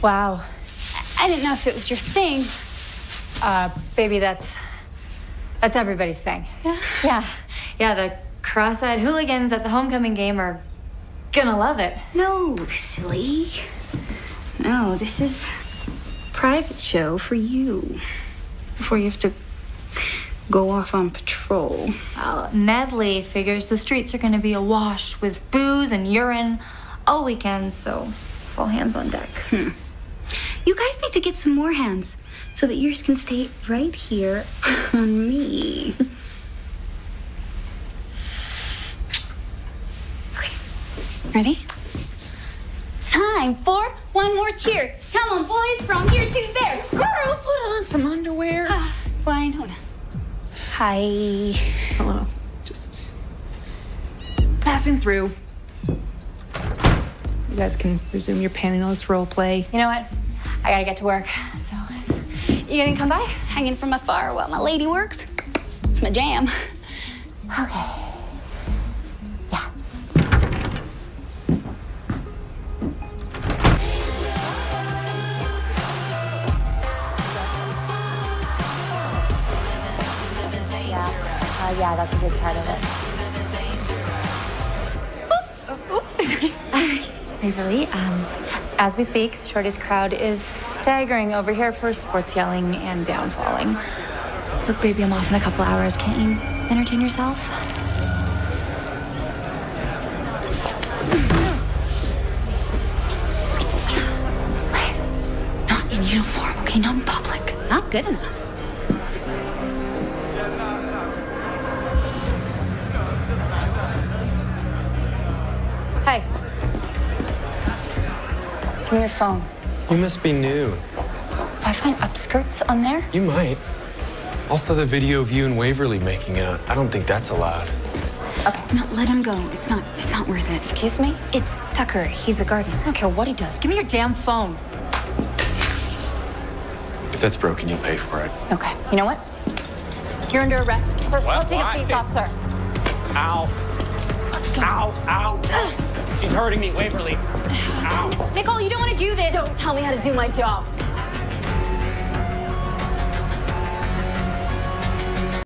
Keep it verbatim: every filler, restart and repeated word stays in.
Wow. I didn't know if it was your thing. Uh, baby, that's that's everybody's thing. Yeah? Yeah. Yeah, the cross-eyed hooligans at the homecoming game are gonna love it. No, silly. No, this is a private show for you. Before you have to go off on patrol. Well, Nedley figures the streets are gonna be awash with booze and urine all weekend, so it's all hands on deck. Hmm. You guys need to get some more hands so that yours can stay right here on me. Okay, ready? Time for one more cheer. Come on, boys, from here to there. Girl, put on some underwear. Uh, fine, hold on. Hi. Hello. Just passing through. You guys can resume your panelist role play. You know what? I gotta get to work, so you gonna come by? Hanging from afar while my lady works. It's my jam. Okay. Yeah. Yeah. Uh, yeah, that's a big part of it. Ooh, ooh. Waverly, um, as we speak, the shortest crowd is staggering over here for sports yelling and downfalling. Look, baby, I'm off in a couple hours. Can't you entertain yourself? Not in uniform, okay? Not in public. Not good enough. Hey. Give me your phone. You must be new. If I find upskirts on there? You might. Also, the video of you and Waverly making out. I don't think that's allowed. Okay. No, let him go. It's not, it's not worth it. Excuse me? It's Tucker. He's a gardener. I don't care what he does. Give me your damn phone. If that's broken, you'll pay for it. Okay. You know what? You're under arrest for assaulting a police officer. Ow. Ow, ow. She's hurting me, Waverly. Ow. Nicole, you don't want to do this. Don't tell me how to do my job.